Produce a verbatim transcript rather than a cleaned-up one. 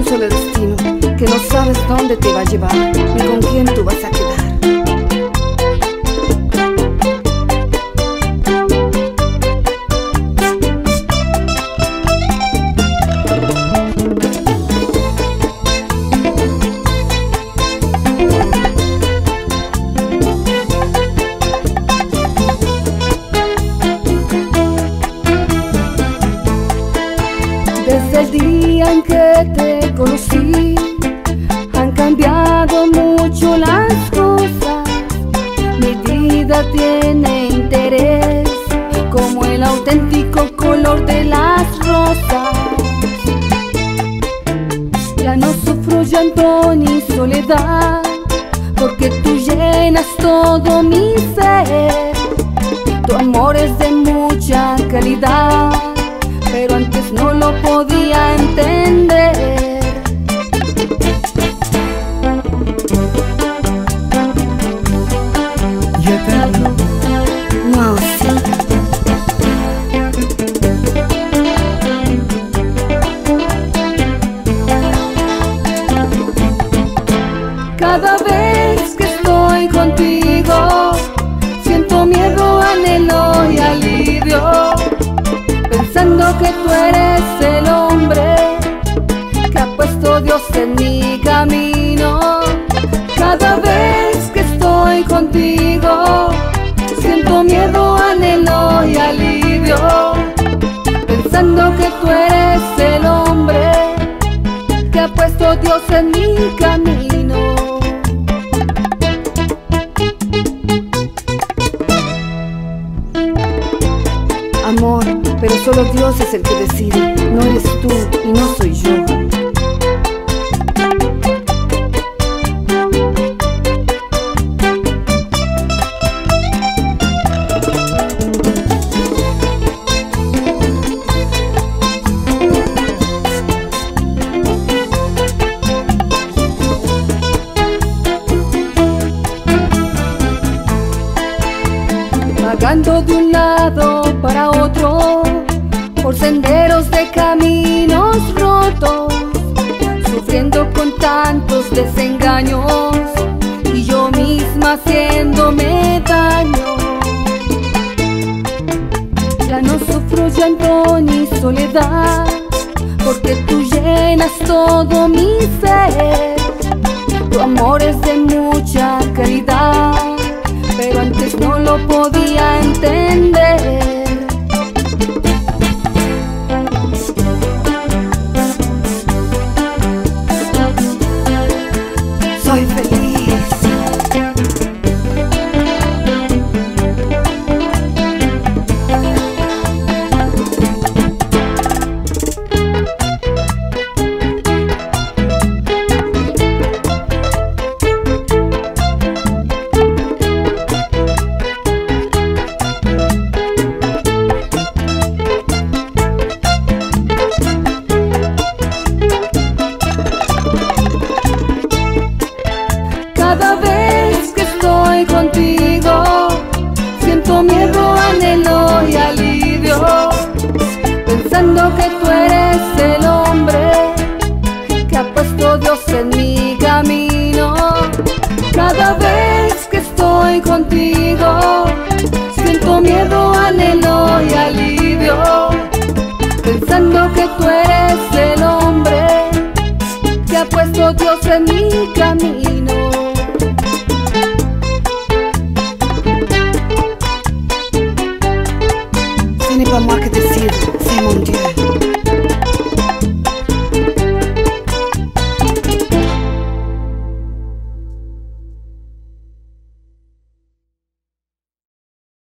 solo destino, que no sabes dónde te va a llevar ni con quién tú vas a quedar. Desde el día en que te conocí, han cambiado mucho las cosas. Mi vida tiene interés, como el auténtico color de las rosas. Ya no sufro llanto ni soledad, porque tú llenas todo mi ser. Tu amor es de mucha calidad, pero antes no lo podía entender. Y eterno, no, sí. Cada vez que estoy contigo, siento miedo, anhelo y alivio, pensando que tú eres el hombre que ha puesto Dios en mi camino. Cada vez que estoy contigo, siento miedo, anhelo y alivio, pensando que tú eres el hombre que ha puesto Dios en mi camino. Amor, pero solo Dios es el que decide, no eres tú y no soy yo. Vagando de un lado para otro, por senderos de caminos rotos, sufriendo con tantos desengaños, y yo misma haciéndome daño. Ya no sufro llanto ni soledad, porque tú llenas todo mi ser. Tu amor es de mucha calidad, pero antes no lo podía entender. Soy feliz. Cada vez que estoy contigo, siento miedo, anhelo y alivio, pensando que tú eres el hombre que ha puesto Dios en mi camino. Cada vez que estoy contigo, siento miedo, anhelo y alivio, pensando que tú eres el hombre que ha puesto Dios en mi camino. Ce n'est pas moi qui décide, c'est mon Dieu.